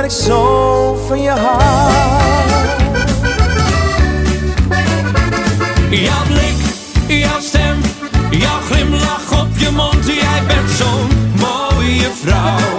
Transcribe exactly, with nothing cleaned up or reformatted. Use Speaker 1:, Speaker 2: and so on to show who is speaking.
Speaker 1: dat ik zo van je hou.
Speaker 2: Jouw blik, jouw stem, jouw glimlach op je mond. Jij bent zo'n mooie vrouw.